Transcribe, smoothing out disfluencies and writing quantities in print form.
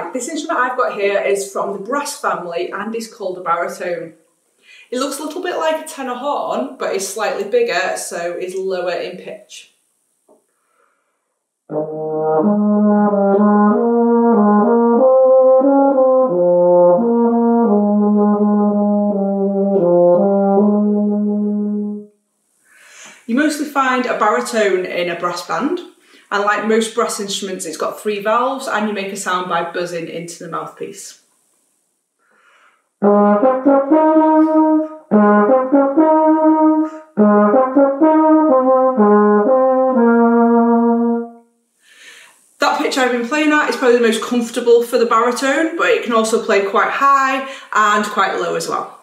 Right, this instrument I've got here is from the brass family and is called a baritone. It looks a little bit like a tenor horn, but is slightly bigger, so is lower in pitch. You mostly find a baritone in a brass band, and like most brass instruments, it's got 3 valves, and you make a sound by buzzing into the mouthpiece. That pitch I've been playing at is probably the most comfortable for the baritone, but it can also play quite high and quite low as well.